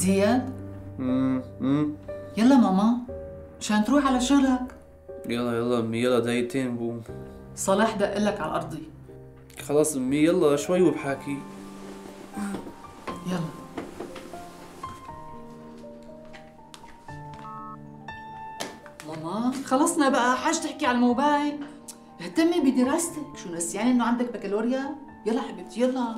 زياد؟ امم يلا ماما مشان تروح على شغلك. يلا يلا امي، يلا دقيقتين بقوم. صلاح دق لك على الأرضية. خلاص امي يلا شوي وبحاكي. يلا. ماما خلصنا بقى، حاج تحكي على الموبايل. اهتمي بدراستك، شو نسياني انه عندك بكالوريا؟ يلا حبيبتي يلا.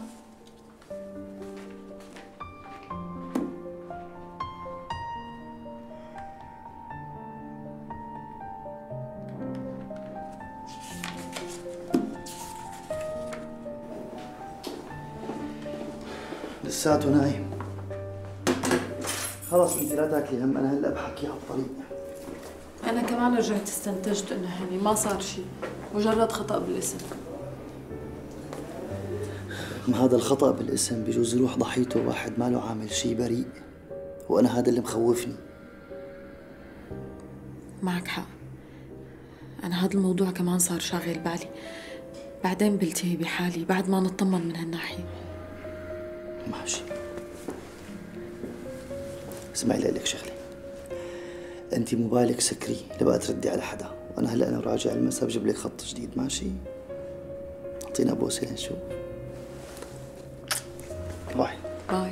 لساته نايم. خلص انت لا تاكلي هم، انا هلا بحكي على الطريق. أنا كمان رجعت استنتجت إنه هاني ما صار شيء، مجرد خطأ بالاسم. ما هذا الخطأ بالاسم بجوز يروح ضحيته واحد ما له عامل شيء بريء، وأنا هذا اللي مخوفني. معك حق، أنا هذا الموضوع كمان صار شاغل بالي، بعدين بلتهي بحالي بعد ما نطمن من هالناحية. ماشي. اسمعي لك شغلة، أنت موبايلك سكري لبقى تردي على حدا، وأنا هلا أنا راجع المسا بجيب لك خط جديد، ماشي؟ أعطينا بوسة لنشوف. باي. باي.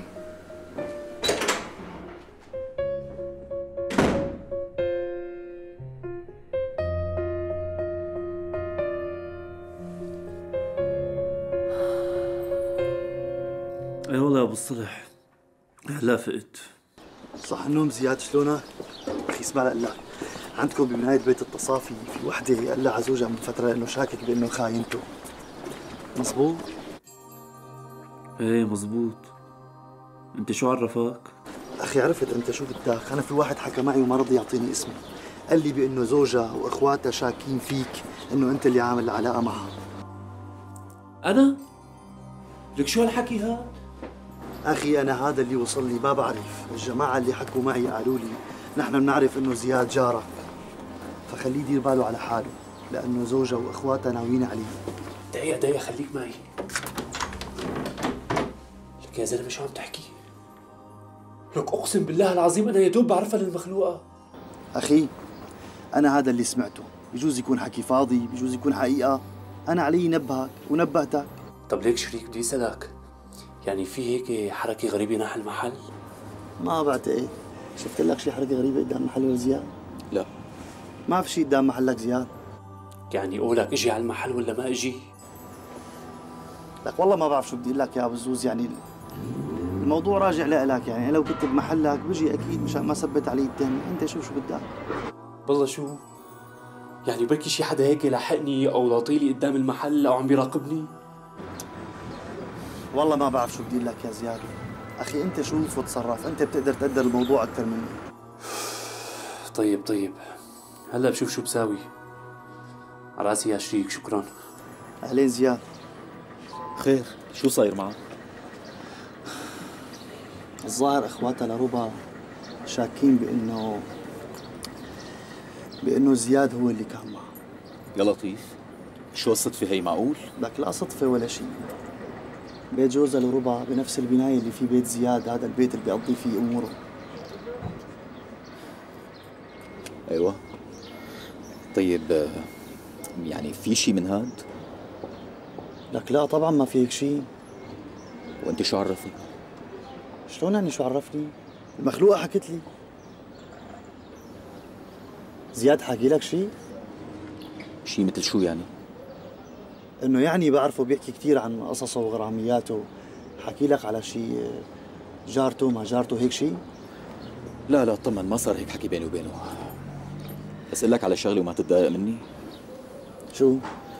اي والله يا ابو الصلح، هلا فقت. صح النوم زياد، شلونك؟ أخي اسمع لك، عندكم بنهاية بيت التصافي في وحدة قلع زوجها من فترة لأنه شاكك بأنه خاينته، مزبوط؟ ايه مزبوط. انت شو عرفك؟ أخي عرفت أنت شو بدك، أنا في واحد حكى معي وما رضي يعطيني اسمه، قال لي بأنه زوجها وإخواتها شاكين فيك أنه أنت اللي عامل العلاقة معها. أنا؟ لك شو هالحكي هاد؟ أخي أنا هذا اللي وصل لي، ما بعرف، الجماعة اللي حكوا معي قالوا لي نحن بنعرف أنه زياد جارك، فخليه يدير باله على حاله لأنه زوجها وإخواتها ناويين عليه. دقيقة خليك معي. لك يا زلمة شو عم تحكي؟ لك أقسم بالله العظيم أنا يا دوب بعرفها للمخلوقة. أخي أنا هذا اللي سمعته، بجوز يكون حكي فاضي، بجوز يكون حقيقة، أنا علي نبهك ونبهتك. طب ليك شريك بدي أسألك، يعني في هيك حركة غريبة ناحية المحل؟ ما بعتقد. شفت لك شي حركة غريبة قدام محل زياد؟ لا. ما في شي قدام محلك زياد؟ يعني قولك اجي على المحل ولا ما اجي؟ لك والله ما بعرف شو بدي اقول لك يا بزوز، يعني الموضوع راجع لك، يعني لو كنت بمحلك بجي اكيد مشان ما ثبت علي التهمة، انت شو بدك؟ بالله شو؟ يعني بركي شي حدا هيك لاحقني او لاطيلي قدام المحل او عم بيراقبني؟ والله ما بعرف شو بدي اقول لك يا زياد، اخي انت شوف وتصرف، انت بتقدر تقدر الموضوع اكثر مني. طيب هلا بشوف شو بساوي. على راسي يا شريك، شكرا. اهلين زياد. خير، شو صاير معك؟ الظاهر اخواتها لربا شاكين بانه زياد هو اللي كان معه. يا لطيف، شو الصدفة هي، معقول؟ لك لا صدفة ولا شيء، بيت جوزها لربا بنفس البناية اللي في بيت زياد، هذا البيت اللي بيقضي فيه اموره. ايوه. طيب يعني في شيء من هاد؟ لك لا طبعا ما في هيك شيء. وانت شو عرفك؟ شلون يعني شو عرفني؟ المخلوقة حكت لي. زياد حكي لك شيء؟ شيء مثل شو يعني؟ انه يعني بعرفه بيحكي كثير عن قصصه وغرامياته، حكي لك على شيء جارته ما جارته هيك شيء؟ لا اطمن، ما صار هيك حكي بيني وبينه. بس اقول لك على شغله وما تتضايق مني. شو؟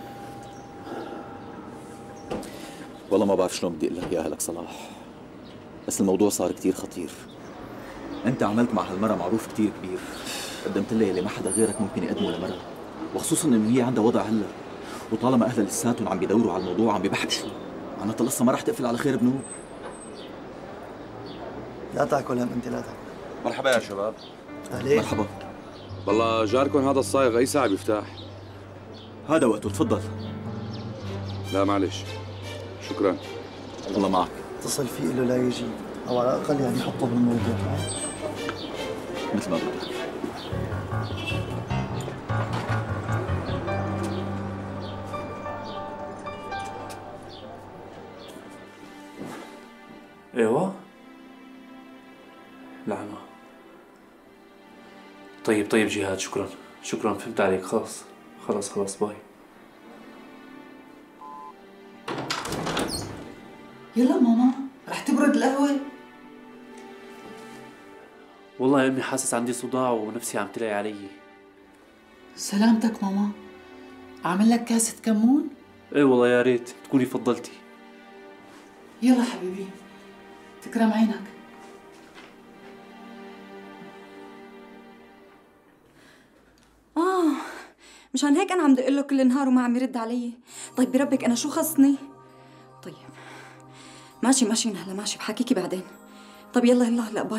والله ما بعرف شلون بدي اقول لك اياها لك صلاح، بس الموضوع صار كثير خطير. انت عملت مع هالمرة معروف كثير كبير، قدمت لها اللي ما حدا غيرك ممكن يقدمه لمرة، وخصوصا انه هي عندها وضع هلا، وطالما اهلها لساتهم عم بيدوروا على الموضوع وعم بيبحبشوا، معناتها القصة ما رح تقفل على خير بنوب. لا تاكل هم انت، لا تاكل. مرحبا يا شباب. اهلين. مرحبا. والله جاركم هذا الصايغ اي ساعة بيفتح؟ هذا وقته، تفضل. لا معلش، شكرا. الله معك. اتصل فيه قل له لا يجي. او على الاقل يعني حطه بالموضوع. مثل ما بدك. ايوه لعنة. طيب جهاد، شكرا فهمت عليك. خلاص باي. يلا ماما رح تبرد القهوة. والله يا امي حاسس عندي صداع ونفسي عم تلاقي علي. سلامتك ماما، عامل لك كاسة كمون؟ ايه والله يا ريت تكوني فضلتي. يلا حبيبي تكرم عينك. مشان هيك انا عم دق له كل النهار وما عم يرد علي. طيب بربك انا شو خصني؟ طيب ماشي نهلا، ماشي بحكيكي بعدين. طيب يلا هلا باي.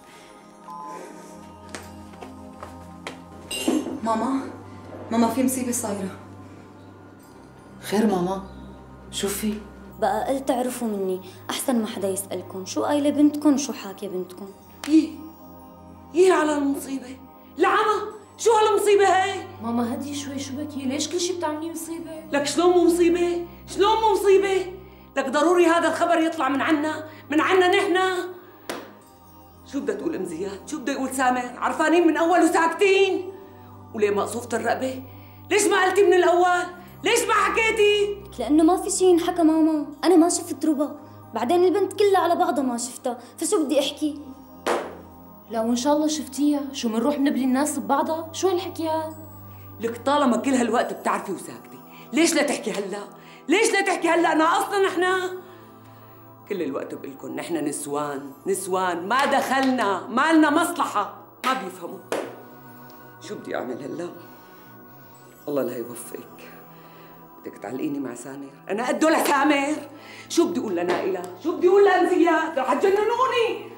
ماما في مصيبة صايرة. خير ماما؟ شو في؟ بقى قلت تعرفوا مني أحسن ما حدا يسألكم شو قايلة بنتكم شو حاكية بنتكم. ييه على المصيبة. لعنة، شو هالمصيبة هي؟ ماما هدي شوي، شو بكي؟ ليش كل شي بتعمليه مصيبة؟ لك شلون مو مصيبة؟ لك ضروري هذا الخبر يطلع من عنا نحن. شو بدها تقول ام زياد؟ شو بده يقول سامر؟ عرفانين من اول وساكتين. وليه مقصوفة الرقبة؟ ليش ما قلتي من الاول؟ ليش ما حكيتي؟ لأنه ما في شي ينحكى ماما، أنا ما شفت ربا، بعدين البنت كلها على بعضها ما شفتها، فشو بدي أحكي؟ لا وإن شاء الله شفتيها، شو منروح نبلي الناس ببعضها؟ شو هالحكي هاد؟ لك طالما كل هالوقت بتعرفي وساكتة، ليش لا تحكي هلا؟ أنا أصلا نحن كل الوقت بقلكن نحن نسوان ما دخلنا، ما لنا مصلحة، ما بيفهموا. شو بدي أعمل هلا؟ الله لا يوفقك. بدك تعلقيني مع سامر؟ أنا قده لسامر؟ شو بدي أقول لنائلة؟ شو بدي أقول لأم زياد؟ رح تجننوني.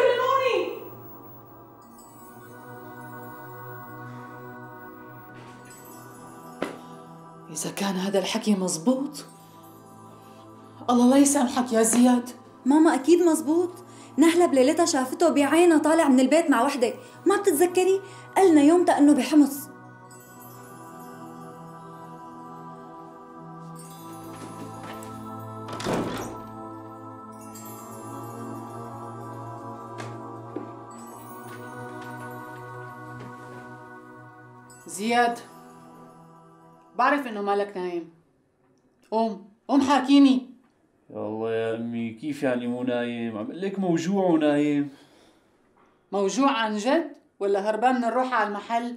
إذا كان هذا الحكي مزبوط الله لا يسامحك يا زياد. ماما أكيد مزبوط. نهلة بليلتها شافته بعينها طالع من البيت مع وحدة، ما بتتذكري؟ قلنا يومتها إنه بحمص. زياد بعرف إنه مالك نايم، قوم حاكيني. يا الله يا امي، كيف يعني مو نايم؟ عم اقول لك موجوع ونايم. موجوع عن جد ولا هربان من الروحة على المحل؟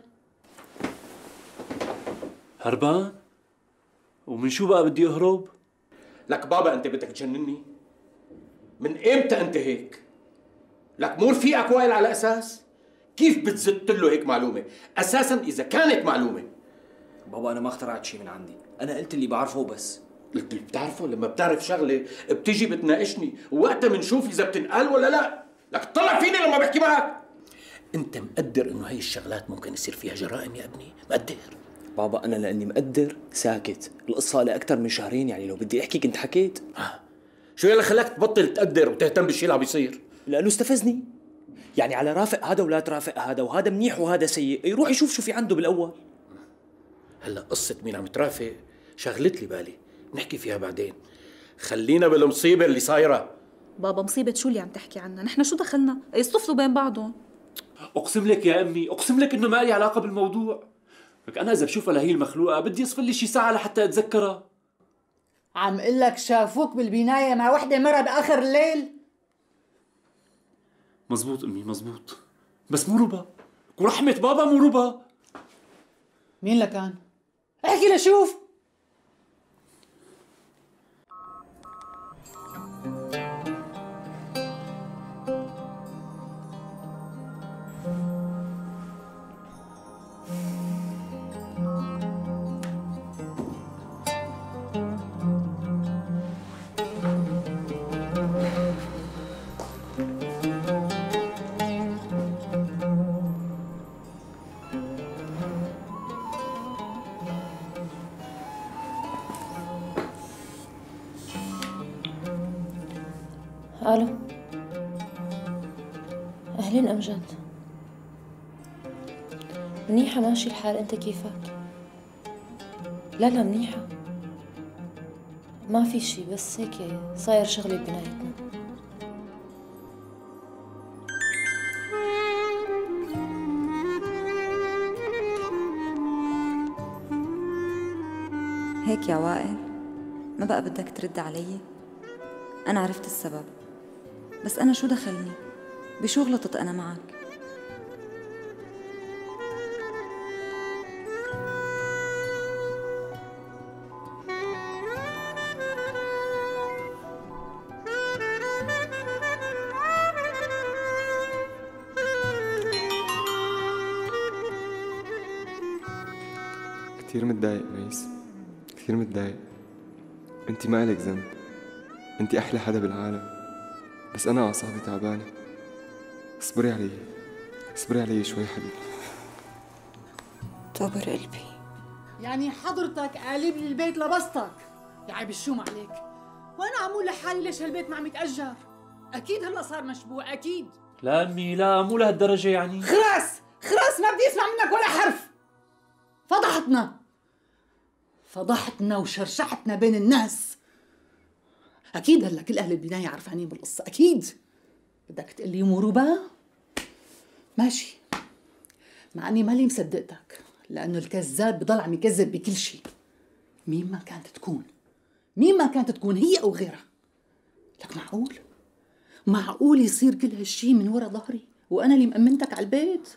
هربان؟ ومن شو بقى بدي اهرب؟ لك بابا انت بدك تجنني؟ من امتى انت هيك؟ لك مو رفيقك وائل على اساس؟ كيف بتزت له هيك معلومة؟ اساسا اذا كانت معلومة. بابا انا ما اخترعت شيء من عندي، انا قلت اللي بعرفه بس. قلت اللي بتعرفه؟ لما بتعرف شغلة بتيجي بتناقشني ووقتها بنشوف اذا بتنقال ولا لا. لك طلع فيني لما بحكي معك. انت مقدر انه هاي الشغلات ممكن يصير فيها جرائم يا ابني؟ مقدر؟ بابا انا لاني مقدر ساكت، القصة لها اكثر من شهرين، يعني لو بدي احكي كنت حكيت. شو يلا خلاك تبطل تقدر وتهتم بالشيء اللي عم بيصير؟ لانه استفزني، يعني على رافق هذا ولا ترافق هذا، وهذا منيح وهذا سيء، يروح يشوف شو في عنده بالاول. هلا قصة مين عم ترافق شغلت لي بالي، نحكي فيها بعدين. خلينا بالمصيبة اللي صايرة. بابا مصيبة شو اللي عم تحكي عنها؟ نحن شو دخلنا؟ يصطفلوا بين بعضهم. اقسم لك يا امي، اقسم لك انه ما لي علاقة بالموضوع. لك انا اذا بشوفها لهي المخلوقة بدي يصفر لي شي ساعة لحتى اتذكرها. عم قل لك شافوك بالبناية مع وحدة مرة بآخر الليل. مزبوط امي مزبوط، بس مو ربا، ورحمة بابا مو ربا. مين لكان؟ احكي لشوف. الو أهلين أمجد. منيحة ماشي الحال، أنت كيفك؟ لا منيحة، ما في شي، بس هيك صاير شغلي ببنايتنا. هيك يا وائل؟ ما بقى بدك ترد علي؟ أنا عرفت السبب، بس أنا شو دخلني؟ بشو غلطت أنا معك؟ كثير متضايق ميس، كثير متضايق. انتي ما إلك ذنب، انتي أحلى حدا بالعالم، بس أنا أعصابي تعبانة. اصبري علي، اصبري علي شوي حبيبي. طابر قلبي. يعني حضرتك قالب لي البيت لبسطك، يا عيب الشوم عليك. وانا عمول لحالي ليش هالبيت ما عم يتأجر؟ اكيد هلا صار مشبوع اكيد. لا امي لا، مو لهالدرجة يعني. خلاص ما بدي اسمع منك ولا حرف. فضحتنا وشرشحتنا بين الناس. اكيد هلا كل اهل البناية عرفانين بالقصة، اكيد. بدك تقول لي مروبة؟ ماشي، مع اني مالي مصدقتك، لانه الكذاب بضل عم يكذب بكل شيء. مين ما كانت تكون هي او غيرها. لك معقول يصير كل هالشي من ورا ظهري وانا اللي مأمنتك على البيت؟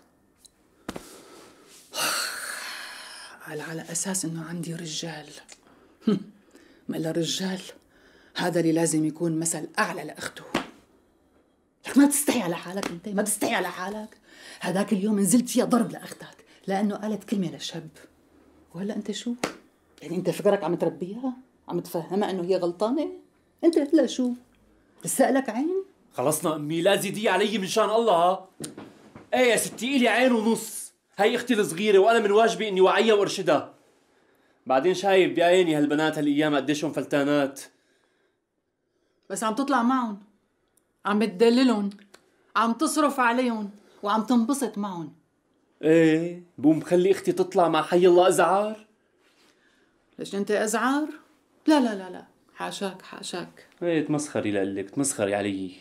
قال على اساس انه عندي رجال. ما الا رجال، هذا اللي لازم يكون مثل اعلى لاخته. لك ما تستحي على حالك انت، ما تستحي على حالك. هذاك اليوم نزلت فيها ضرب لاختك لانه قالت كلمه لشاب، وهلا انت شو؟ يعني انت فكرك عم تربيها؟ عم تفهمها انه هي غلطانه؟ انت هلا شو؟ لسه لك عين؟ خلصنا امي، لا زيدي علي من شان الله. ايه يا ستي، الي عين ونص. هي اختي الصغيره وانا من واجبي اني وعيها وارشدها. بعدين شايف بعيني هالبنات هالايام قديشهم فلتانات. بس عم تطلع معهم، عم تدللهم، عم تصرف عليهم وعم تنبسط معهم. ايه بقوم بخلي اختي تطلع مع حي الله ازعار؟ ليش انت ازعار؟ لا لا لا لا، حاشاك. ايه تمسخري لقلك، تمسخري علي.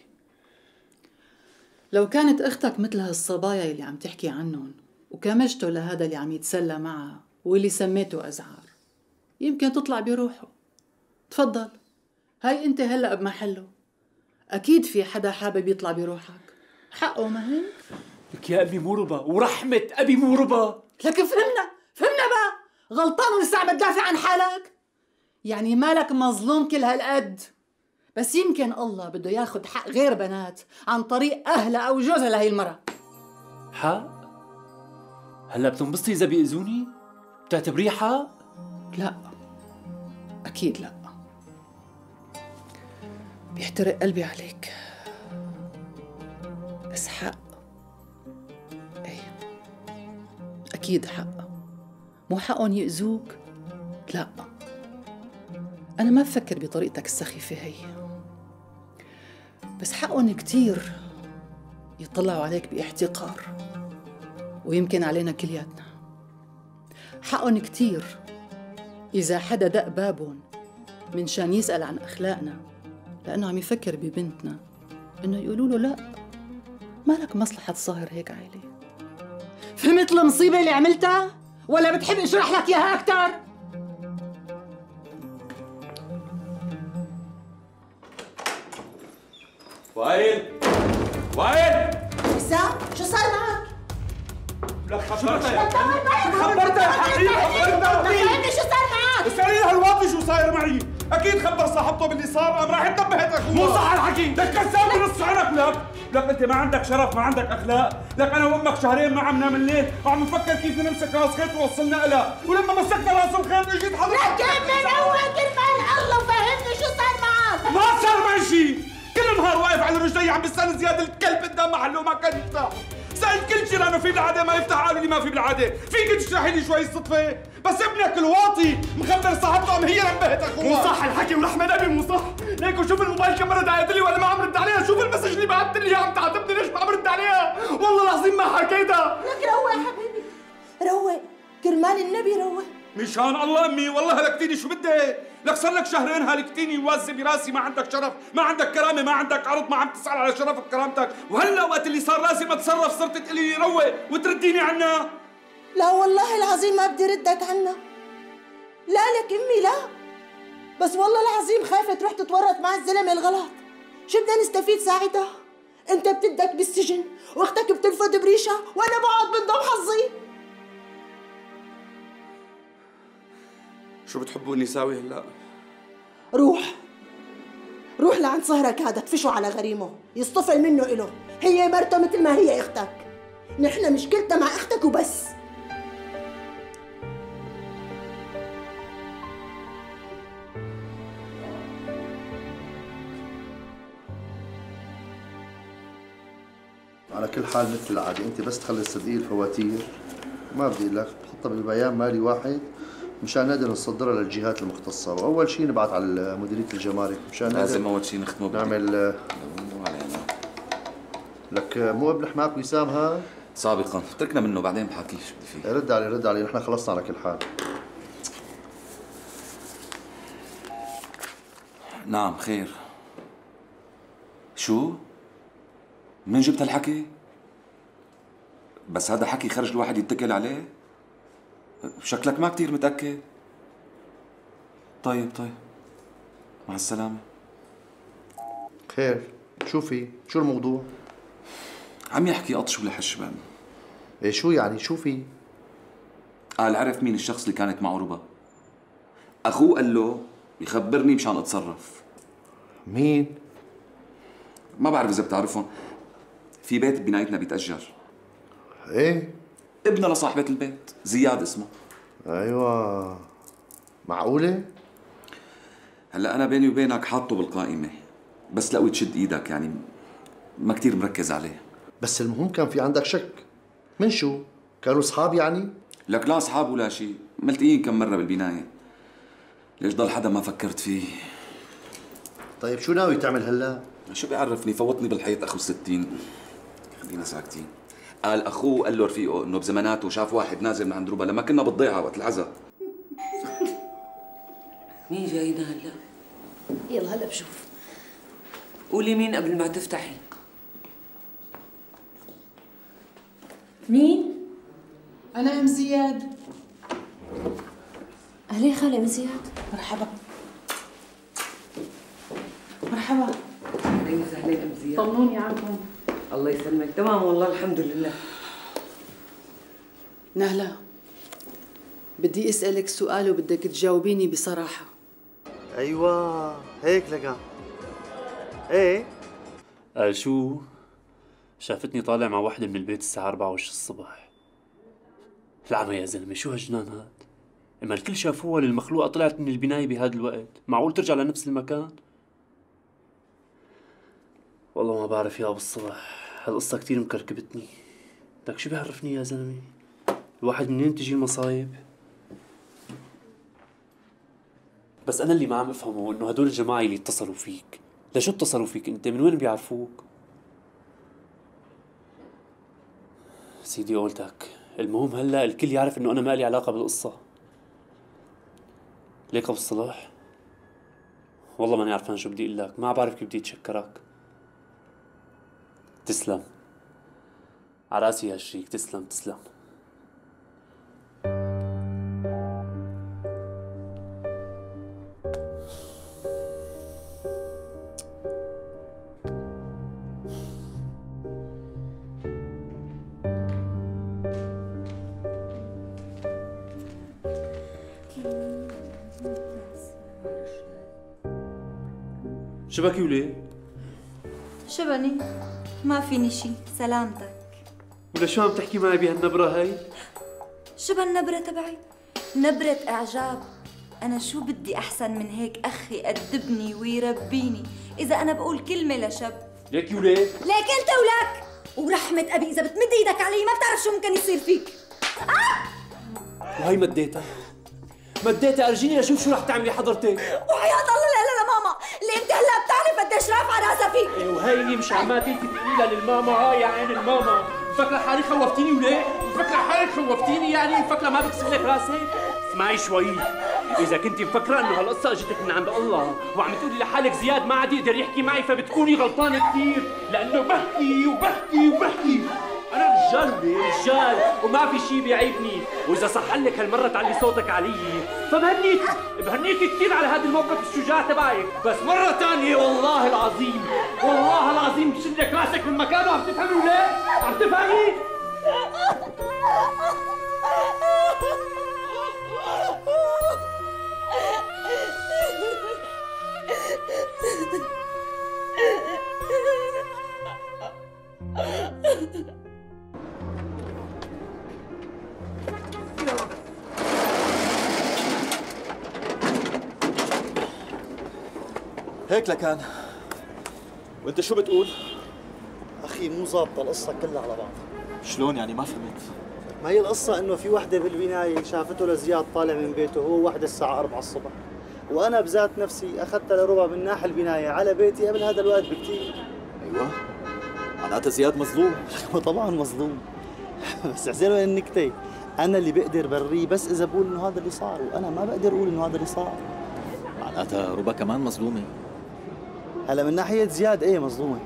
لو كانت اختك مثل هالصبايا اللي عم تحكي عنهم وكمجته لهذا اللي عم يتسلى معها واللي سميته ازعار، يمكن تطلع بروحه. تفضل، هاي انت هلا بمحله. اكيد في حدا حابب يطلع بروحك، حقه ما هيك؟ لك يا ابي مو ربا، ورحمة ابي مو ربا. لك فهمنا بقى، غلطان ولسه عم تدافع عن حالك؟ يعني مالك مظلوم كل هالقد؟ بس يمكن الله بده ياخد حق غير بنات عن طريق اهلها او جوزها لهي المرة. حق؟ هلا بتنبسطي اذا بيأذوني؟ بتعتبريه حق؟ لا اكيد لا، بيحترق قلبي عليك، بس حق. ايه اكيد حق. مو حقهم يأذوك؟ لا، انا ما بفكر بطريقتك السخيفة هي، بس حقهم كتير يطلعوا عليك باحتقار، ويمكن علينا كلياتنا. حقهم كتير إذا حدا دق بابهم من شان يسأل عن أخلاقنا لأنه عم يفكر ببنتنا، إنه يقولوا له لا، مالك مصلحة تصاهر هيك عائلة. فهمت المصيبة اللي عملتها؟ ولا بتحب اشرح لك إياها أكتر؟ وائل حسام، شو صار معك؟ لك خبرتها فهمني شو صار معك؟ اسألي هالواطي شو صاير معي؟ اكيد خبر صاحبته باللي صار، قام راح انتبهت اخوه. مو صح الحكي، لك كذاب بنص عينك. لك انت ما عندك شرف، ما عندك اخلاق. لك انا وامك شهرين ما عم نام الليل وعم نفكر كيف نمسك راس خيط ووصلنا لها، ولما مسكنا راس الخيط اجيت حضرتك. لك من اول كرمال الله وفهمني شو صار معك؟ ما صار معي شيء، كل نهار واقف على رجلي عم بستنى زياد الكلب قدام محله وما كان يفتح. سألت كل جيرانه في بالعاده ما يفتح، قالوا لي ما في بالعاده. فيك تشرحي لي شوي الصدفه؟ بس ابنك الواطي مخبر صاحبته قام هي نبهت اخوها. مو صح الحكي ورحمة ابي، مو صح. ليك وشوف الموبايل كم مره دعيت لي وانا ما عم رد عليها. شوف المسج اللي بعثت لي اياه عم تعاتبني ليش ما عم رد عليها. بيروق؟ مشان الله امي والله هلكتيني. شو بدي؟ لك صار لك شهرين هلكتيني وازه براسي. ما عندك شرف، ما عندك كرامه، ما عندك عرض، ما عم تسأل على شرفك وكرامتك. وهلا وقت اللي صار لازم اتصرف صرت تقولي لي روق وترديني عنا. لا والله العظيم ما بدي ردك عنا. لا لك امي لا، بس والله العظيم خايفه تروح تتورط مع الزلمه الغلط. شو بدنا نستفيد ساعتها؟ انت بتدك بالسجن واختك بتنفض بريشه وانا بقعد بنضم حظي. شو بتحبوا اني ساوي هلا؟ روح لعند صهرك هذا تفشوا على غريمه يصطفل منه إله. هي مرته مثل ما هي اختك. نحن مشكلتنا مع اختك وبس. على كل حال مثل العادة انت بس تخلص تدقيق الفواتير، ما بدي لك تحطها ببيان مالي واحد مشان نقدر نصدرها للجهات المختصة، واول شيء نبعث على مديرية الجمارك مشان لازم اول شيء نختمه نعمل لك مو ابن حماك وسام ها؟ سابقا تركنا منه بعدين بحكي شو بدي فيه. رد علي نحن خلصنا على كل حال. نعم خير. شو؟ من جبت هالحكي؟ بس هذا حكي خرج الواحد يتكل عليه؟ شكلك ما كتير متأكد. طيب مع السلامة. خير شو في؟ شو الموضوع؟ عم يحكي أطش ولا حشبان. ايه شو يعني؟ شو في؟ قال عرف مين الشخص اللي كانت معه ربا. أخوه قال له يخبرني مشان أتصرف. مين؟ ما بعرف إذا بتعرفهم. في بيت ببنايتنا بيتأجر. ايه؟ ابننا لصاحبة البيت، زياد اسمه. ايوه معقولة؟ هلا أنا بيني وبينك حاطه بالقائمة، بس لقوي تشد إيدك يعني ما كتير مركز عليه. بس المهم كان في عندك شك. من شو؟ كانوا أصحاب يعني؟ لك لا أصحاب ولا شيء، ملتقيين كم مرة بالبناية. ليش ضل حدا ما فكرت فيه؟ طيب شو ناوي تعمل هلا؟ شو بيعرفني، فوتني بالحيط أخو 60. خلينا ساكتين. قال أخوه قال له رفيقه إنه بزماناته شاف واحد نازل من عند ربا لما كنا بالضيعة وقت العزاء. مين جاينا هلا؟ يلا هلا بشوف. قولي مين قبل ما تفتحي. مين؟ أنا أم زياد. أهلين خالة أم زياد. مرحبا. مرحبا. أهلين وسهلين أم زياد. طمنوني عنكم. الله يسلمك. تمام والله الحمد لله. نهلة بدي أسألك سؤال وبدك تجاوبيني بصراحة. أيوة هيك لقى. إيه؟ قال شو؟ شافتني طالع مع وحدة من البيت الساعة 4 وش الصبح. العمى يا زلمة شو هالجنان هاد؟ اما الكل شافوها للمخلوقة طلعت من البناية بهذا الوقت، معقول ترجع لنفس المكان؟ والله ما بعرف يا ابو الصبح، هالقصة كتير مكركبتني. لك شو بيعرفني يا زلمة؟ الواحد منين تجي المصايب؟ بس انا اللي ما عم افهمه انه هدول الجماعة اللي اتصلوا فيك، لشو اتصلوا فيك انت؟ من وين بيعرفوك؟ سيدي قولتك، المهم هلا الكل يعرف انه انا ما لي علاقة بالقصة. ليك ابو الصلاح؟ والله ماني عارفان شو بدي اقول لك، ما بعرف كيف بدي اتشكرك. تسلم. على راسي هالشريك، تسلم. شبكي وليه؟ شبني؟ ما فيني شي، سلامتك. ولا شو عم تحكي معي بهالنبرة هاي؟ شبه النبرة تبعي؟ نبرة إعجاب. أنا شو بدي أحسن من هيك أخي يأدبني ويربيني إذا أنا بقول كلمة لشب. ليك وليه؟ ليك أنت ولك ورحمة أبي إذا بتمد إيدك علي ما بتعرف شو ممكن يصير فيك. وهي مديتها ارجيني اشوف شو رح تعملي حضرتك. وحياة الله لا ماما، اللي انت هلا بتعرف قديش رافعه راسها فيك. ايه وهي اللي مش عمال تلفي تقولي لها للماما. يا عين الماما مفكرة حالي خوفتيني وليه؟ مفكرة حالك خوفتيني يعني مفكرة ما بكسر لك راسي؟ اسمعي شوي، إذا كنتي مفكرة إنه هالقصة اجتك من عند الله وعم تقولي لحالك زياد ما عاد يقدر يحكي معي فبتكوني غلطانة كثير، لأنه بحكي وبحكي وبحكي. أنا رجال رجال وما في شيء بيعيبني، وإذا صح لك هالمرة تعلي صوتك علي بهنيك كثير على هذا الموقف الشجاع تبعك، بس مرة ثانية والله العظيم بشد لك راسك من مكانه. عم تفهمي ولا؟ عم تفهمي؟ هيك لكان. وانت شو بتقول؟ اخي مو ظابطه القصه كلها على بعض. شلون يعني؟ ما فهمت. ما هي القصه انه في وحده بالبنايه شافته لزياد طالع من بيته هو وحده الساعه 4 الصبح، وانا بذات نفسي اخذتها لربع من ناحيه البنايه على بيتي قبل هذا الوقت بكثير. ايوه معناتها زياد مظلوم. طبعا مظلوم. بس احزنوا النكته، انا اللي بقدر بريه بس اذا بقول انه هذا اللي صار، وانا ما بقدر اقول انه هذا اللي صار. معناتها ربا كمان مظلومه. هلا من ناحيه زياد ايه مظلومه.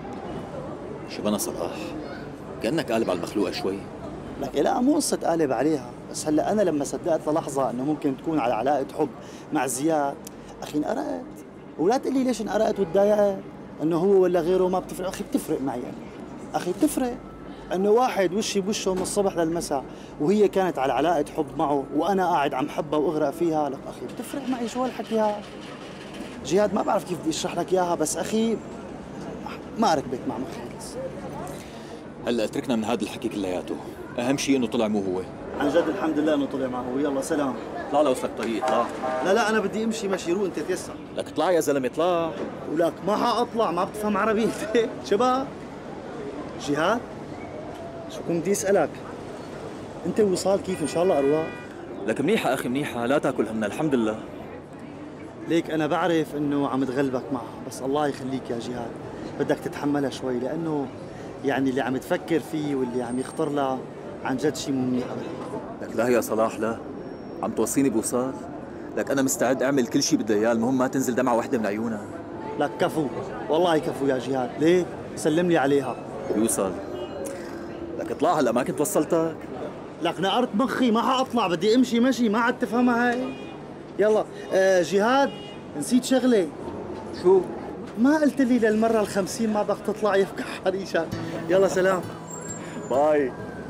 شبنا صلاح كانك قالب على المخلوقه شوي. لك لا مو قصه قالب عليها، بس هلا انا لما صدقت للحظه انه ممكن تكون على علاقه حب مع زياد، اخي انقرقت. ولا تقول لي ليش انقرقت وتضايقت، انه هو ولا غيره ما بتفرق. اخي بتفرق معي أنا. اخي بتفرق انه واحد وشي بوشه من الصبح للمساء وهي كانت على علاقه حب معه وانا قاعد عم حبها واغرق فيها. لك اخي بتفرق معي شو هالحكي هذا؟ جهاد ما بعرف كيف بدي اشرح لك اياها، بس اخي ما ركبت مع مخي. هلا اتركنا من هذا الحكي كلياته، اهم شيء انه طلع مو هو. عن جد الحمد لله انه طلع معه. يلا سلام. اطلع لوسك طريق اطلع. لا انا بدي امشي مشي. روق انت تيسر. لك اطلع يا زلمه اطلع. ولك ما حاطلع، ما بتفهم عربي انت. شباب جهاد شو كنت بدي اسالك، انت وصال كيف؟ ان شاء الله ارواق. لك منيحه اخي منيحه، لا تاكل همنا الحمد لله. ليك انا بعرف انه عم تغلبك معها، بس الله يخليك يا جهاد بدك تتحملها شوي، لانه يعني اللي عم تفكر فيه واللي عم يخطر لها عن جد شيء مو منيح ابدا. لك لا يا صلاح لا، عم توصيني بوصال. لك انا مستعد اعمل كل شيء بدها اياه، المهم ما تنزل دمعه وحده من عيونها. لك كفو والله كفو يا جهاد. ليه؟ سلم لي عليها. يوصل. لك اطلع هلا ما كنت وصلتك. لك نقرت مخي ما حاطلع، بدي امشي مشي ما عاد تفهمها هاي. يلا جهاد نسيت شغله. شو؟ ما قلت لي للمره ال50 ما بدك تطلع يفكح حريشك. يلا سلام. باي.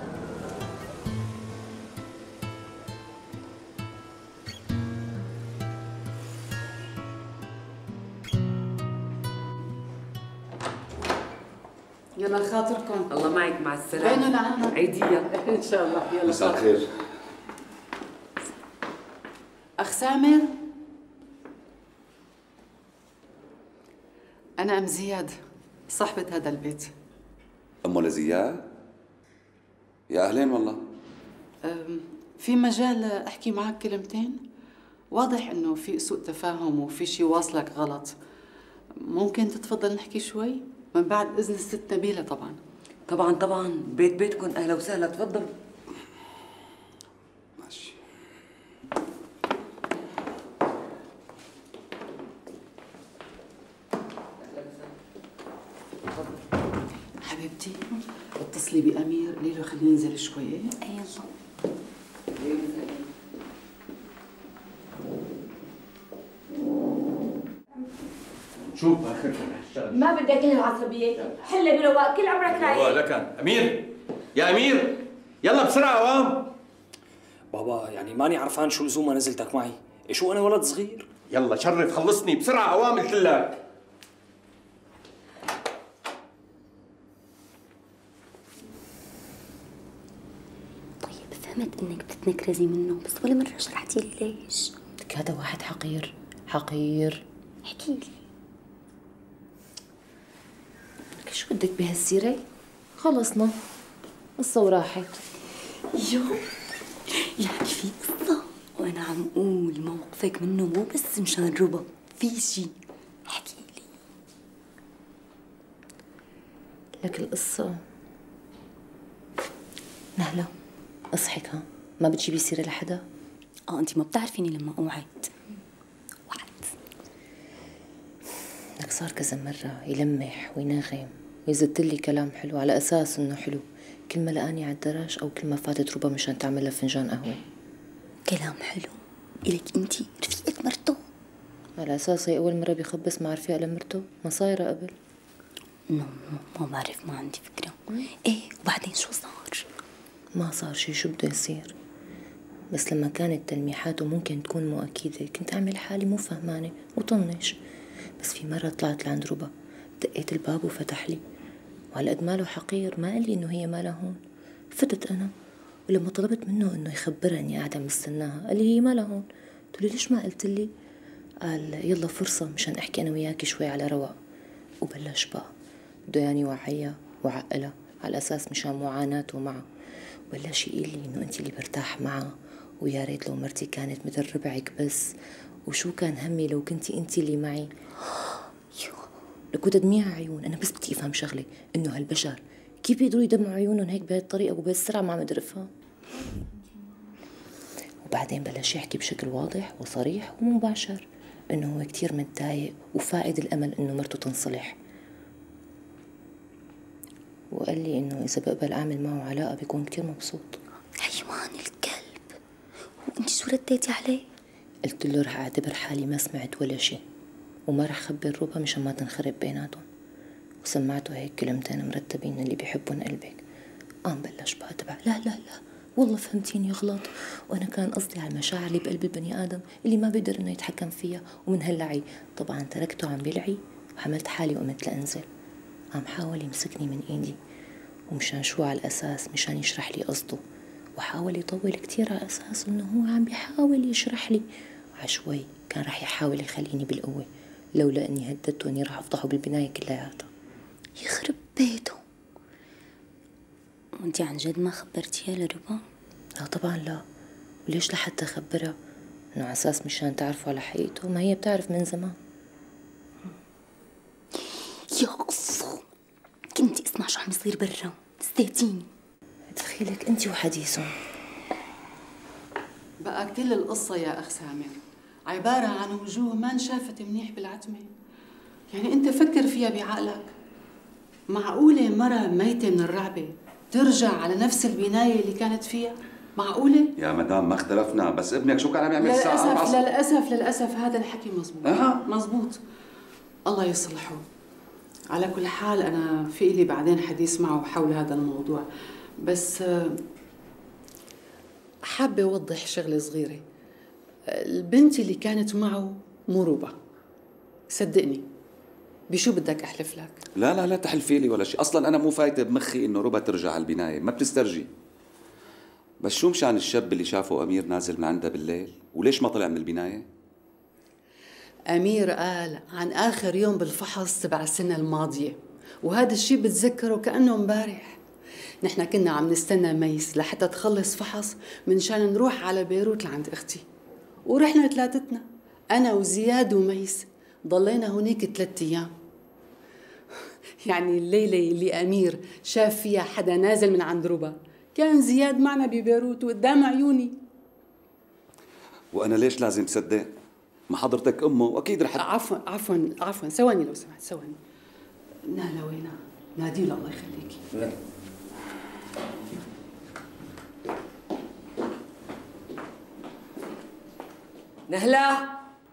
يلا خاطركم. الله معك مع السلامة. وينه لعنا؟ عيدية ان شاء الله. يلا مساء الخير. اخ سامر، انا ام زياد صاحبة هذا البيت. أمه لزياد؟ يا أهلين والله. في مجال احكي معك كلمتين؟ واضح انه في سوء تفاهم وفي شيء واصلك غلط. ممكن تتفضل نحكي شوي؟ من بعد اذن الست نبيلة طبعا. طبعا بيتكم. اهلا وسهلا تفضل. ماشي. حبيبتي اتصلي بأمير قولي له خليني انزل شوي. ايه يلا. شوف اخرك هالشغل. ما بدك اياها العصبية، حلها برواق، كل عمرك رايق. لكن امير يا امير يلا بسرعه اوام. بابا يعني ماني عرفان شو لزوم ما نزلتك معي، شو انا ولد صغير؟ يلا شرف خلصني بسرعه اوام قلت لك. طيب فهمت انك بتتنكرزي منه، بس ولا مرة شرحتي لي ليش؟ لك هذا واحد حقير حقير. احكي لي. لك شو بدك بهالسيرة؟ خلصنا قصة وراحت. يو يعني في قصة وانا عم اقول موقفك منه مو بس مشان ربا، في شي. احكي لي. لك القصة نهلا اصحك ها، ما بتجيبي سيرة لحدا؟ انت ما بتعرفيني لما اوعد. لك صار كذا مرة يلمح وينغم ويزتلي كلام حلو على أساس إنه حلو، كل ما لقاني على الدرج أو كل ما فاتت ربا مشان تعمل لها فنجان قهوة. كلام حلو إلك أنتي رفيقة مرته؟ على أساس هي أول مرة بيخبص مع رفيقة لمرته، ما صايرة قبل. ما بعرف، ما عندي فكرة. إيه وبعدين شو صار؟ ما صار شي، شو بده يصير؟ بس لما كانت تلميحاته ممكن تكون مو أكيدة كنت أعمل حالي مو فهمانة وطنش. بس في مرة طلعت لعند ربا، دقيت الباب وفتح لي، وعلى قد ماله حقير ما قال لي إنه هي مالها هون. فتت أنا، ولما طلبت منه إنه يخبرها إني قاعدة مستناها قال لي هي مالها هون. قلت له ليش ما قلت لي؟ قال يلا فرصة مشان أحكي أنا وياكي شوي على رواق. وبلش بقى بده يعني وعيها وعقلها على أساس مشان معاناته معه. بلش يقول لي إنه أنت اللي برتاح معها، ويا ريت لو مرتي كانت مثل ربعك بس، وشو كان همي لو كنتي أنت اللي معي. لكو دميع عيون. أنا بس بدي أفهم شغلة، إنه هالبشر كيف بيقدروا يدمعوا عيونهم هيك بهالطريقة وبهالسرعة؟ ما عم أقدر أفهم. وبعدين بلش يحكي بشكل واضح وصريح ومباشر إنه هو كتير متضايق وفاقد الأمل إنه مرته تنصلح، وقال لي إنه إذا بقبل أعمل معه علاقة بيكون كتير مبسوط. حيوان الكلب. وأنت شو رديتي عليه؟ قلت له رح أعتبر حالي ما سمعت ولا شيء، وما رح خبر ربا مشان ما تنخرب بيناتهم، وسمعته هيك كلمتين مرتبين اللي بيحبون قلبك. قام بلش بقى تبع لا لا لا والله فهمتيني غلط، وانا كان قصدي على المشاعر اللي بقلب البني ادم اللي ما بيقدر انه يتحكم فيها، ومن هاللعي طبعا تركته عم بيلعي وحملت حالي وقمت لانزل. قام حاول يمسكني من ايدي، ومشان شو على الاساس مشان يشرح لي قصده، وحاول يطول كتير على اساس انه هو عم بيحاول يشرح لي. عشوي كان رح يحاول يخليني بالقوه، لولا اني هددته اني رح افضحه بالبنايه كلياتها. يخرب بيته. وانتي عن جد ما خبرتيها لربا؟ لا طبعا لا، وليش لحتى اخبرها؟ انه على اساس مشان تعرفوا على حقيقته، ما هي بتعرف من زمان. يا قصة، كنتي اسمع شو عم يصير برا، استهتيني. دخيلك انت وحديثهم. بقى كل القصة يا أخ سامر عبارة عن وجوه ما انشافت منيح بالعتمة. يعني أنت فكر فيها بعقلك، معقولة مرة ميتة من الرعبة ترجع على نفس البناية اللي كانت فيها؟ معقولة؟ يا مدام ما اختلفنا، بس ابنك شو كان عم يعمل الساعة 4؟ للأسف هذا الحكي مزبوط. مزبوط، الله يصلحه. على كل حال أنا في إلي بعدين حديث معه حول هذا الموضوع، بس حابة أوضح شغلة صغيرة. البنت اللي كانت معه مو ربا، صدقني. بشو بدك أحلف لك؟ لا تحلفي لي ولا شيء، اصلا انا مو فايته بمخي انه ربا ترجع على البنايه، ما بتسترجي. بس شو مشان الشاب اللي شافه امير نازل من عندها بالليل، وليش ما طلع من البنايه؟ أمير قال عن آخر يوم بالفحص تبع السنة الماضية، وهذا الشيء بتذكره كأنه امبارح. نحن كنا عم نستنى ميس لحتى تخلص فحص منشان نروح على بيروت لعند أختي، ورحنا ثلاثتنا أنا وزياد وميس، ضلينا هونيك 3 أيام. يعني الليلة اللي أمير شاف فيها حدا نازل من عند ربا كان زياد معنا ببيروت وقدام عيوني. وانا ليش لازم صدق؟ ما حضرتك امه واكيد رح عفوا ثواني لو سمحت، ثواني. نهلا وينها؟ ناديله الله يخليكي. لا نهلا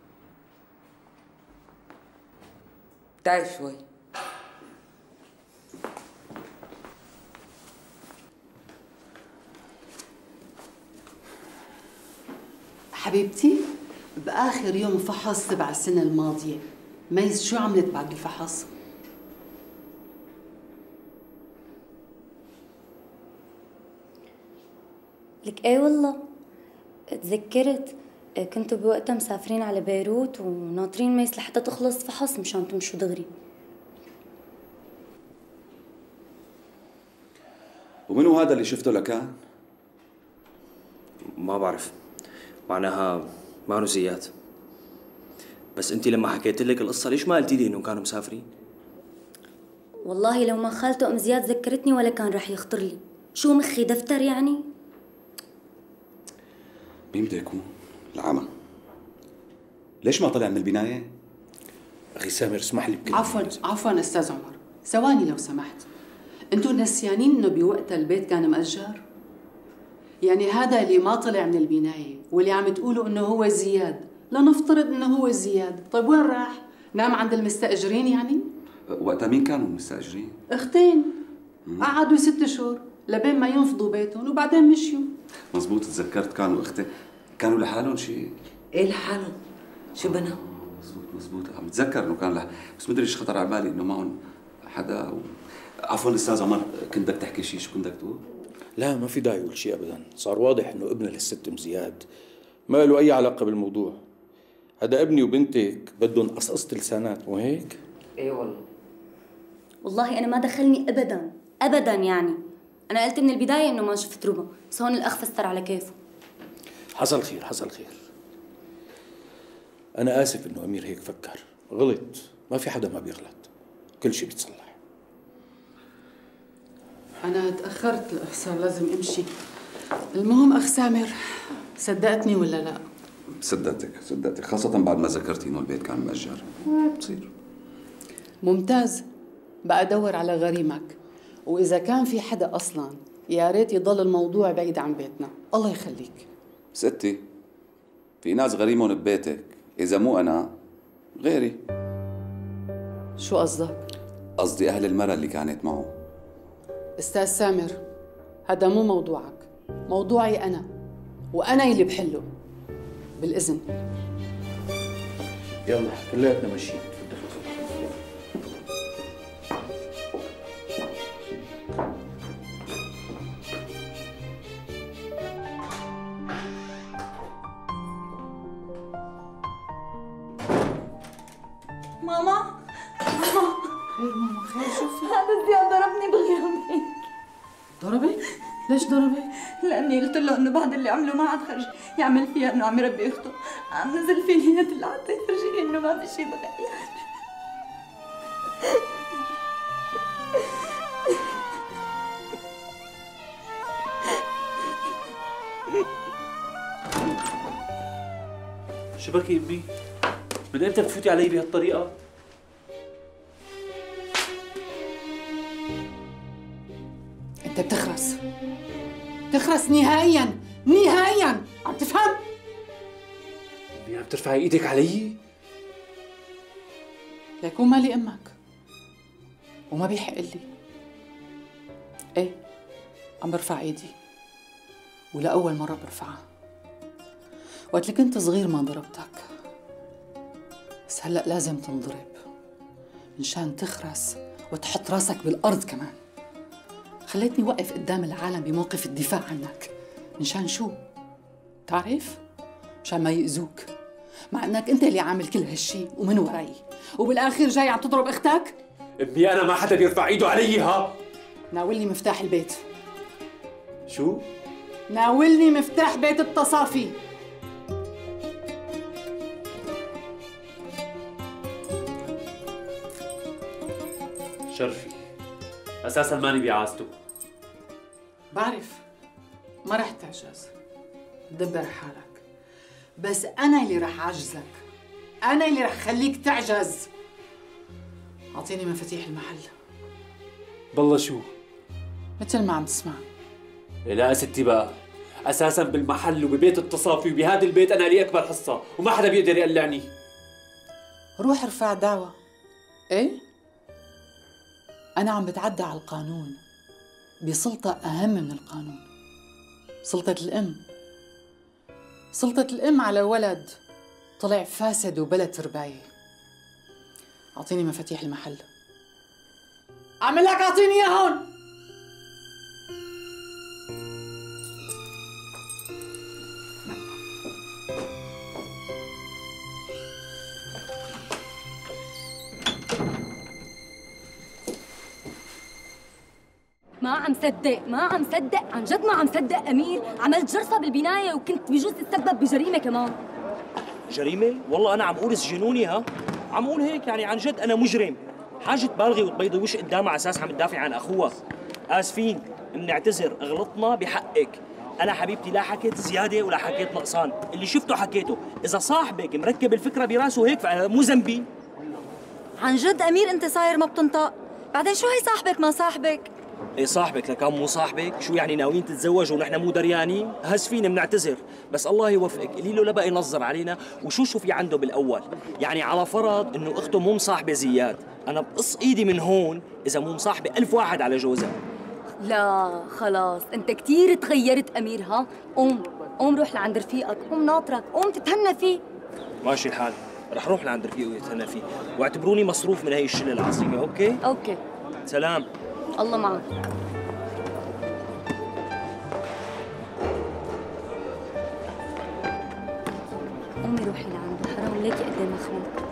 تعي شوي. حبيبتي، بآخر يوم فحص تبع السنة الماضية ميس شو عملت بعد الفحص؟ لك ايه والله تذكرت، كنتوا بوقتها مسافرين على بيروت وناطرين ميس لحتى تخلص فحص مشان تمشوا دغري. ومنو هذا اللي شفته لكان؟ ما بعرف، معناها ما زياد. بس انت لما حكيت لك القصه ليش ما قلتي لي انه كانوا مسافرين؟ والله لو ما خالته ام زياد ذكرتني ولا كان رح يخطر لي. شو مخي دفتر يعني؟ مين بده يكون؟ العمى. ليش ما طلع من البناية؟ أخي سامر اسمح لي بكلمة. عفوا أستاذ عمر، ثواني لو سمحت. أنتوا نسيانين إنه بوقتها البيت كان مأجر؟ يعني هذا اللي ما طلع من البناية واللي عم تقولوا إنه هو زياد، لنفترض إنه هو زياد، طيب وين راح؟ نام عند المستأجرين يعني؟ وقتها مين كانوا المستأجرين؟ أختين قعدوا 6 شهور لبين ما ينفضوا بيتهم وبعدين مشيوا. مزبوط، تذكرت كانوا اختين. كانوا لحالهم شيء؟ ايه لحالهم؟ شو بنا؟ مزبوط عم بتذكر انه كان بس مدري ايش خطر على بالي انه معهم حدا عفوا استاذ عمر، كنت بدك تحكي شيء، شو كنت بدك تقول؟ لا ما في داعي يقول شيء ابدا، صار واضح انه ابنها للست زياد ما له اي علاقه بالموضوع. هذا ابني وبنتك بدهم قصقصة لسانات مو هيك؟ ايه والله. والله انا ما دخلني ابدا ابدا، يعني انا قلت من البدايه انه ما شفت ربا، بس هون الاخ فسر على كيفه. حصل خير حصل خير. انا اسف انه امير هيك فكر، غلط، ما في حدا ما بيغلط، كل شيء بيتصلح. أنا تأخرت، صار لازم أمشي. المهم أخ سامر، صدقتني ولا لا؟ صدقتك خاصة بعد ما ذكرتي إنه البيت كان مأجر. بصير. ممتاز، بقى أدور على غريمك، وإذا كان في حدا أصلاً يا ريت يضل الموضوع بعيد عن بيتنا، الله يخليك. ستي، في ناس غريمهم ببيتك، إذا مو أنا غيري. شو قصدك؟ قصدي أهل المرأة اللي كانت معه. أستاذ سامر، هذا مو موضوعك، موضوعي أنا، وأنا اللي بحله. بالإذن. يلا كلياتنا ماشيين. ماما خير ماما، خير شو في؟ هذا زياد ضربني باليومين. ضربك؟ ليش ضربك؟ لاني قلت له انه بعد اللي عمله ما عاد خرج يعمل فيها انه عم يربي اخته، عم نزل فيني يد لحتى يفرجيني انه ما في شيء بغير. شو بكي امي؟ من امتى بتفوتي علي بهالطريقة؟ أنت بتخرس نهائياً نهائياً، عم تفهم؟ امي عم ترفعي ايدك علي؟ ليكون مالي أمك وما بيحق لي. إيه، عم برفع إيدي، ولأول مرة برفعها. وقت اللي كنت صغير ما ضربتك، بس هلأ لازم تنضرب منشان تخرس وتحط راسك بالأرض كمان. خليتني وقف قدام العالم بموقف الدفاع عنك، منشان شو؟ تعرف؟ مشان ما يأذوك، مع انك انت اللي عامل كل هالشي ومن وراي، وبالاخر جاي عم تضرب اختك؟ امي انا ما حدا بيرفع ايده علي. ها ناولني مفتاح البيت. شو؟ ناولني مفتاح بيت التصافي. شرفي اساسا ماني بعازته. بعرف ما رح تعجز، دبر حالك، بس أنا اللي رح أعجزك، أنا اللي رح خليك تعجز. أعطيني مفاتيح المحل. بالله شو؟ مثل ما عم تسمع. لا ستي بقى، اساسا بالمحل وببيت التصافي وبهذا البيت انا لي اكبر حصه وما حدا بيقدر يقلعني. روح ارفع دعوة. ايه؟ أنا عم بتعدى على القانون بسلطة أهم من القانون، سلطة الأم. سلطة الأم على ولد طلع فاسد وبلا ترباية. أعطيني مفاتيح المحل. أعمل لك أعطيني إياهم. ما عم صدق عن جد، ما عم صدق أمير عملت جرصة بالبناية وكنت بجوز تتسبب بجريمة كمان. جريمة؟ والله أنا عم قول سجنوني. ها؟ عم قول هيك يعني عن جد أنا مجرم. حاجة تبالغي وتبيضي وش قدامها على أساس عم تدافع عن أخوها. اسفين، بنعتذر، غلطنا بحقك. انا حبيبتي لا حكيت زياده ولا حكيت نقصان، اللي شفته حكيته. اذا صاحبك مركب الفكره براسه هيك فمو ذنبي. عن جد امير انت صاير ما بتنطق؟ بعدين شو هي صاحبك ما صاحبك؟ ايه صاحبك لكان مو صاحبك؟ شو يعني ناويين تتزوجوا ونحن مو دريانين؟ هسفين بنعتذر، بس الله يوفقك، قولي له لا بقى ينظر علينا. وشو في عنده بالاول؟ يعني على فرض انه اخته مو مصاحبه زياد، انا بقص ايدي من هون اذا مو مصاحبه 1000 واحد على جوزها. لا خلاص انت كتير تغيرت امير. ها قوم روح لعند رفيقك، قوم ناطرك، قوم تتهنى فيه. ماشي الحال، رح روح لعند رفيقي ويتهنى فيه، واعتبروني مصروف من هي الشله العظيمه. اوكي سلام. الله معك. قومي روحي لعنده، حرام ليكي قد ايه مخلوق.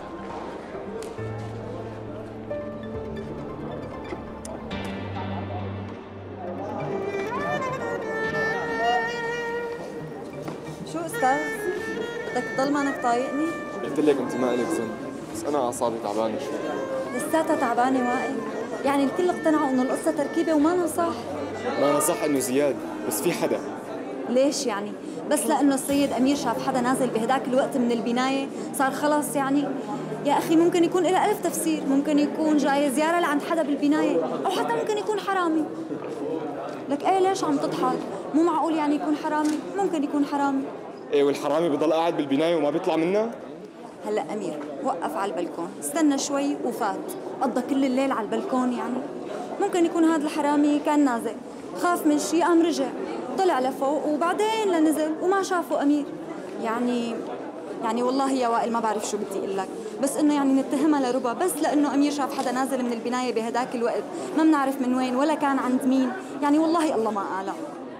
شو استاذ؟ بدك تضل مانك طايقني؟ قلت لك انت ما لك ذنب، بس انا اعصابي تعبانه شوي. لساتها تعبانه وائل؟ يعني الكل اقتنعوا انه القصه تركيبه وما انا صح؟ ما انا صح انه زياد، بس في حدا. ليش يعني؟ بس لانه السيد امير شاف حدا نازل بهداك الوقت من البنايه صار خلص يعني؟ يا اخي ممكن يكون لها ألف تفسير، ممكن يكون جاي زياره لعند حدا بالبنايه، او حتى ممكن يكون حرامي. لك ايه ليش عم تضحك؟ مو معقول يعني يكون حرامي، ممكن يكون حرامي. ايه والحرامي بضل قاعد بالبنايه وما بيطلع منها؟ هلا امير وقف على البلكون، استنى شوي وفات، قضى كل الليل على البلكون يعني. ممكن يكون هذا الحرامي كان نازل، خاف من شيء قام رجع، طلع لفوق وبعدين لنزل وما شافه امير. يعني والله يا وائل ما بعرف شو بدي اقول لك، بس انه يعني نتهمها لربا بس لانه امير شاف حدا نازل من البنايه بهداك الوقت، ما بنعرف من وين ولا كان عند مين، يعني والله الله ما اعلم.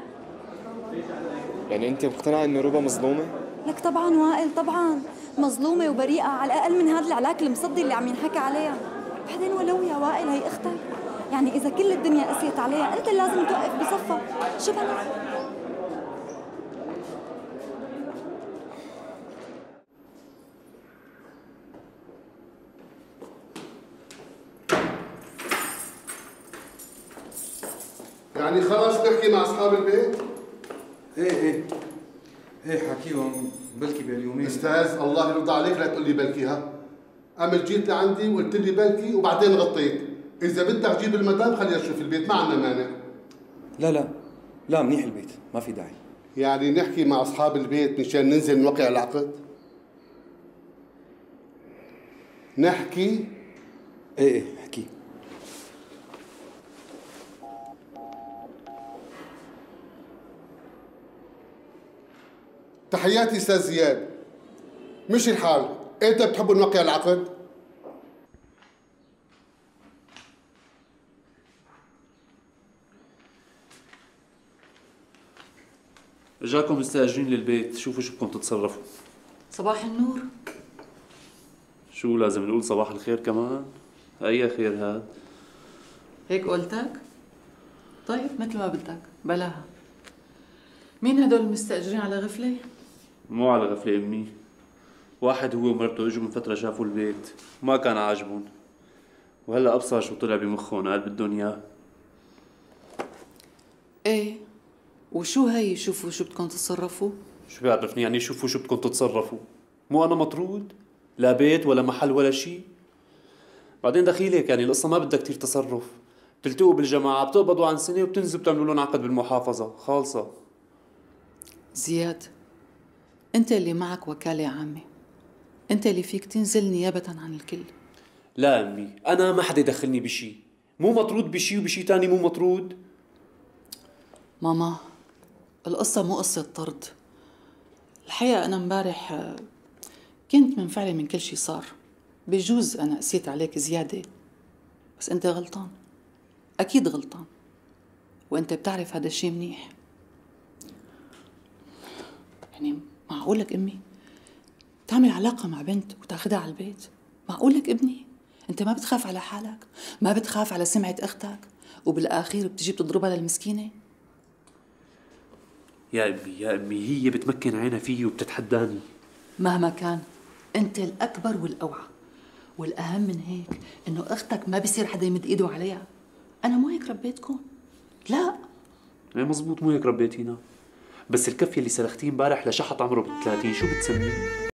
يعني انت مقتنعه انه ربا مظلومه؟ لك طبعا وائل طبعا مظلومه وبريئه، على الاقل من هذا العلاك المصدي اللي عم ينحكى عليها. بعدين ولو يا وائل هي اختك، يعني اذا كل الدنيا قسيت عليها انت لازم توقف بصفها. شو بنا؟ يعني خلص نحكي مع اصحاب البيت؟ ايه حكيهم بلكي باليومين. استاذ الله يرضى عليك لا تقول لي بلكي. ها قبل جيت لعندي وقلت لي بلكي وبعدين غطيت. اذا بدك جيب المدام خليها تشوف البيت، ما عندنا مانع. لا منيح البيت، ما في داعي. يعني نحكي مع اصحاب البيت مشان ننزل نوقع العقد؟ نحكي؟ ايه احكي. تحياتي استاذ زياد. مش الحال، انت بتحبوا نوقع العقد؟ اجاكم مستاجرين للبيت، شوفوا شو بدكم تتصرفوا. صباح النور. شو لازم نقول صباح الخير كمان؟ اي خير هاد؟ هيك قلتك؟ طيب مثل ما بدك، بلاها. مين هدول المستأجرين على غفلة؟ مو على غفلة امي، واحد هو ومرته اجوا من فترة شافوا البيت وما كان عاجبهم، وهلا ابصر شو طلع بمخهم، قال بدهم اياه. ايه وشو هي شوفوا شو بدكم تتصرفوا؟ شو بيعرفني يعني شوفوا شو بدكم تتصرفوا؟ مو انا مطرود؟ لا بيت ولا محل ولا شيء. بعدين دخيلك يعني القصة ما بدها كتير تصرف، بتلتقوا بالجماعة بتقبضوا عن سنة وبتنزلوا بتعملوا لهم عقد بالمحافظة، خالصة. زياد انت اللي معك وكالة عامة، انت اللي فيك تنزل نيابة عن الكل. لا امي، انا ما حدا يدخلني بشيء، مو مطرود بشيء وبشيء تاني مو مطرود. ماما القصة مو قصة طرد، الحقيقة أنا امبارح كنت منفعلة من كل شي صار، بجوز أنا قسيت عليك زيادة، بس أنت غلطان، أكيد غلطان، وأنت بتعرف هذا الشي منيح. يعني معقولك أمي تعمل علاقة مع بنت وتاخدها على البيت؟ معقولك ابني؟ أنت ما بتخاف على حالك؟ ما بتخاف على سمعة أختك؟ وبالآخير بتجي بتضربها للمسكينة؟ يا أمي هي بتمكن عينها فيي وبتتحداني. مهما كان أنت الأكبر والأوعى، والأهم من هيك إنه أختك ما بصير حدا يمد إيده عليها. أنا مو هيك ربيتكم؟ لا ايه مزبوط، مو هيك ربيتينا. بس الكف اللي سلختيه امبارح لشحط عمره ب30 شو بتسميه؟